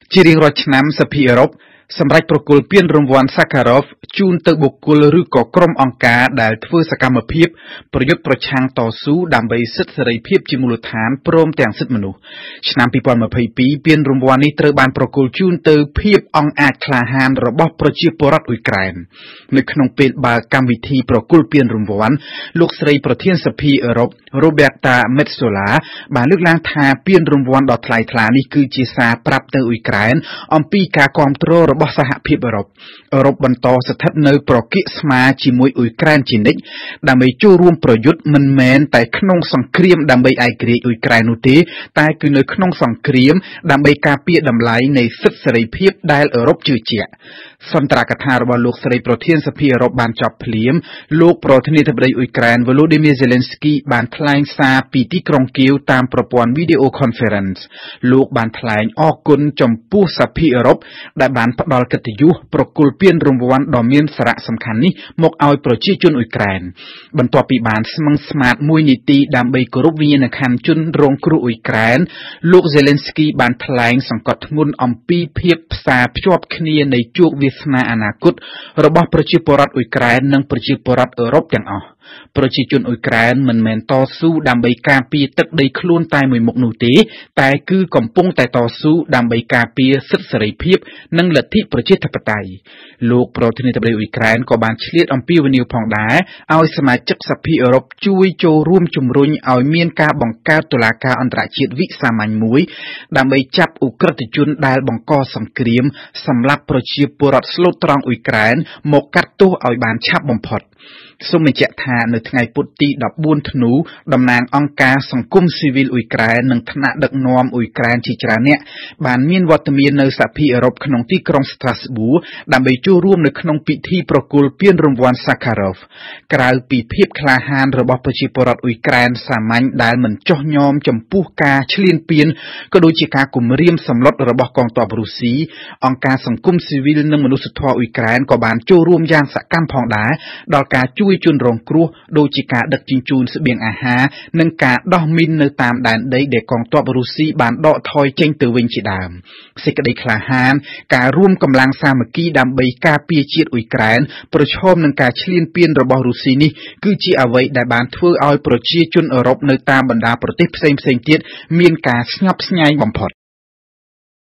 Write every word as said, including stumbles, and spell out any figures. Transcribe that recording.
ជារៀងរាល់ឆ្នាំសភាអឺរ៉ុបសម្រាប់ប្រគល់ពានរង្វាន់ Sakharov ជូនទៅបុគ្គលឬក៏ក្រុមអង្គការដែលធ្វើសកម្មភាពប្រយុទ្ធប្រឆាំងតស៊ូដើម្បីសិទ្ធិសេរីភាពជាមូលដ្ឋានព្រមទាំងសិទ្ធិមនុស្សឆ្នាំពីរពាន់ម្ភៃពីរពានរង្វាន់នេះត្រូវបានប្រគល់ជូនទៅភាពអង់អាចក្លាហានរបស់ប្រជាពលរដ្ឋអ៊ុយក្រែននៅក្នុងពេលបើកកម្មវិធីប្រគល់ពានរង្វាន់លោកស្រីប្រធានសភាអឺរ៉ុប Roberta Metsola បានលើកឡើងថាពានរង្វាន់ដ៏ថ្លៃថ្លានេះគឺជាសារប្រាប់ទៅអ៊ុយក្រែនអំពីការគាំទ្ររបស់សហភាពអឺរ៉ុបអឺរ៉ុបបន្តស្ថិតនៅប្រគៀកស្មាជាមួយអ៊ុយក្រែនជានិច្ចដើម្បីចូលរួមប្រយុទ្ធមិនមែនតែក្នុងសង្គ្រាមដើម្បីឯករាជ្យអ៊ុយក្រែននោះទេតែគឺនៅក្នុងសង្គ្រាមដើម្បីការពារតម្លៃនៃសិទ្ធិសេរីភាពដែលអឺរ៉ុបជឿជាក់សន្ទរកថារបស់លោកស្រីប្រធានសភាអឺរ៉ុបបានចប់ភ្លាមលោកប្រធានាធិបតីអ៊ុយក្រែន Volodymyr Zelensky បានថ្លែងសារពីទីក្រុងគៀវតាមប្រព័ន្ធ Video Conference លោកបានថ្លែងអរគុណចំពោះសភាអឺរ៉ុបដែលបានផ្ដល់កិត្តិយសប្រគល់ពានរង្វាន់ដ៏មានសារៈសំខាន់នេះមកឲ្យប្រជាជនអ៊ុយក្រែនបន្ទាប់ពីបានស្មឹងស្មាតមួយនាទីដើម្បីគោរពវិញ្ញាណក្ខន្ធជនរងគ្រោះអ៊ុយក្រែនលោក Zelensky បានថ្លែងសង្កត់ធ្ងន់អំពីភាពផ្សារភ្ជាប់គ្នានៃជោគវាសនាអនាគតរបស់ប្រជាពលរដ្ឋអ៊ុយក្រែននិងប្រជាពលរដ្ឋអឺរ៉ុបទាំងអស់ប្រជាជនអ៊ុយក្រែនមិនមែនតស៊ូដើម្បីការពារទឹកដីខ្លួនតែមួយមុខនោះទេតែគឺកំពុងតែតស៊ូដើម្បីការពារសិទ្ធិសេរីភាពនិងលទ្ធិប្រជាធិបតេយ្យលោកប្រធានាធិបតីអ៊ុយក្រែនក៏បានឆ្លៀតអំពាវនាវផងដែរឲ្យសមាជិកសភាអឺរ៉ុបជួយចូលរួមជំរុញឲ្យមានការបង្កើតតុលាការអន្តរជាតិវិសាមញ្ញមួយដើម្បីចាប់ឧក្រិដ្ឋជនដែលបង្កសង្គ្រាមសម្រាប់ប្រជាពលរដ្ឋស្លូតត្រង់អ៊ុយក្រែនមកកាត់ទោសឲ្យបានឆាប់បំផុតសូមបញ្ជាក់ថានៅថ្ងៃពុធទីដប់បួនធ្នូតំណាងអង្គការសង្គមស៊ីវិលអ៊ុយក្រែននិងថ្នាក់ដឹកនាំអ៊ុយក្រែនជាច្រើនអ្នកបានមានវត្តមាននៅសហភាពអឺរ៉ុបក្នុងទីក្រុង Strasbourg ដើម្បីចូលរួមនៅក្នុងពិធីប្រគល់ពានរង្វាន់ Sakharov ក្រៅពីភាពក្លាហានរបស់ប្រជាពលរដ្ឋអ៊ុយក្រែនសាមញ្ញដែលមិនចោះញោមចំពោះការឈ្លានពានក៏ដូចជាការគំរាមសម្លុតរបស់កងទ័ពរុស្ស៊ីអង្គការសង្គមស៊ីវិលនិងមនុស្សធម៌អ៊ុយក្រែនក៏បានចូលរួមយ៉ាងសកម្មផងដែរដល់ការជួយជនរងគ្រោះដូចជាការដឹកជញ្ជូនស្បៀងអាហារនិងការដោះមីននៅតាមដែនដីដែលកងទ័ពរុស្ស៊ីបានដកថយចេញទៅវិញជាដើមសេចក្តីក្លាហានការរួមកម្លាំងសាមគ្គីដើម្បីការពារជាតិអ៊ុយក្រែនប្រឈមនឹងការឈ្លានពានរបស់រុស្ស៊ីនេះគឺជាអ្វីដែលបានធ្វើឲ្យប្រជាជនអឺរ៉ុបនៅតាមបណ្ដាប្រទេសផ្សេងៗទៀតមានការស្ញប់ស្ញែងបំផុត